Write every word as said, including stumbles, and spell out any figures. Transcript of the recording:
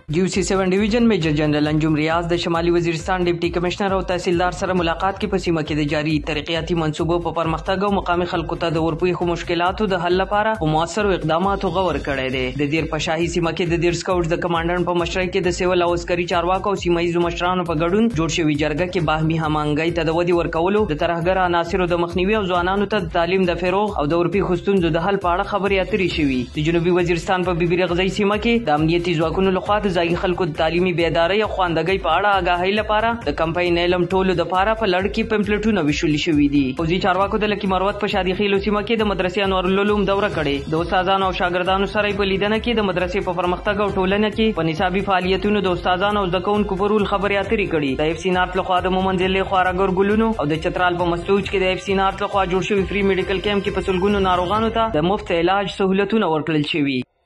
جی سی سیون ډیویژن میجر جنرال انجم ریاض د شمالي وزیرستان ډیپټي کمشنر او تحصیلدار سره ملاقات کې په سیمه کې د جاري ترقیاتي منصوبو په پرمختګ او مقامي خلکو ته د ورپوښو مشکلاتو د حل لپاره په موثرو اقداماتو غور کړی دی. د دیر په شاهي سیمه کې د دیر سکاوټس د کمانډنټ په مشرۍ کې د سیول او عسکري چارواکو او سیمه ییزو مشرانو په ګډون جوړ شوي جرګه کې باهمي هماهنګۍ ته د ودې ورکولو، د ترهګر عناصرو د مخنیوي او ځوانانو ته د تعلیم د فروغ او د ورپوښو ستونزو د حل په اړه خبرې اترې شوي. د جنوبي وزیرستان په بیبي رغزۍ سیمه کې د امنیتي ځواکونو لخوا د ځایي خلکو د تعلیمي بیدارۍ او خواندګۍ په اړه آګاهۍ لپاره د کمپاین علم ټولو دپاره په لړ کې پمفلټونه ویشل شوي دي. پوځي چارواکو د لکي مروت په شادي خیلو سیمه کې د مدرسې انوارالعلوم دوره کړې. د استادانو او شاګردانو سره په لیدنه کې د مدرسې په پرمختګ او ټولنه کې په نصابي فعالیتونو د استادانو او زده کوونکو په رول خبرې اترې کړي. د اف سی نارت لخوا د مومند ضلعې خواراګر ګلونو او د چترال په مسلوج کې د اف سی نارت لخوا جوړ شوي فری میډیکل کیمپ کې په سلګونو ناروغانو ته د مفت علاج سهولتونه ورکړل شوي.